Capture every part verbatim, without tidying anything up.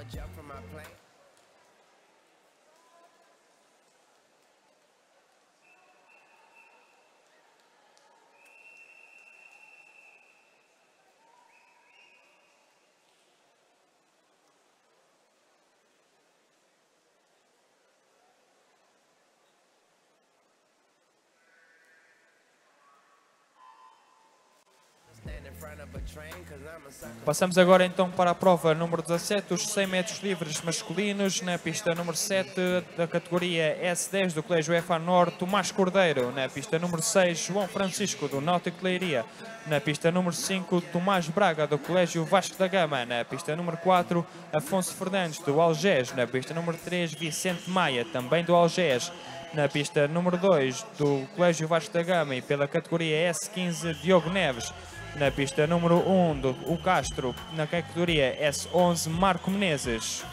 Passamos agora então para a prova número dezassete, os cem metros livres masculinos, na pista número sete da categoria S dez do Colégio F A Norte, Tomás Cordeiro. Na pista número seis, João Francisco do Náutico de Leiria. Na pista número cinco, Tomás Braga do Colégio Vasco da Gama. Na pista número quatro, Afonso Fernandes do Algés. Na pista número três, Vicente Maia, também do Algés. Na pista número dois, do Colégio Vasco da Gama e pela categoria S quinze, Diogo Neves. Na pista número um, do o Castro, na categoria S onze, Marco Menezes.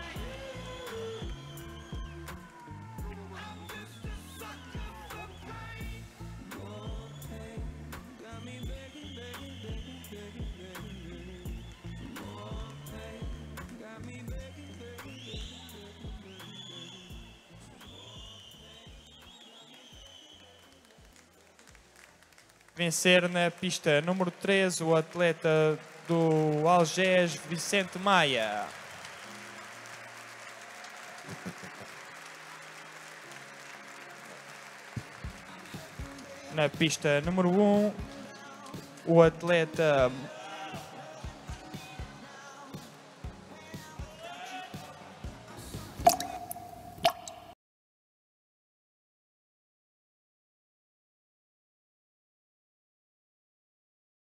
Vencer na pista número treze o atleta do Algés, Vicente Maia. Na pista número um, o atleta